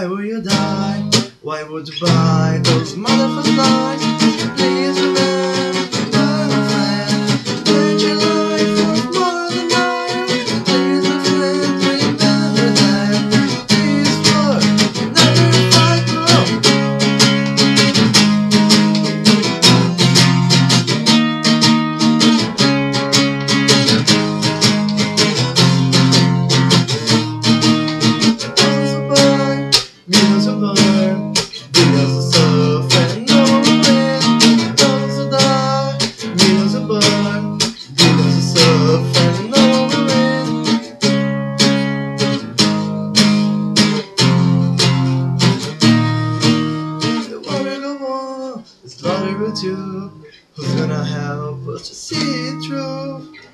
will you die? Why would you buy those motherfuckers lies? Please remember, my friend, that your life was more than mine. Please, my friend, remember that this war never fight alone. Millions of burn, billions of suffer, no regret. Thousands of die, millions of burn, billions of suffer, no regret. The war will go on, the slaughter will too. Who's gonna help us to see it through?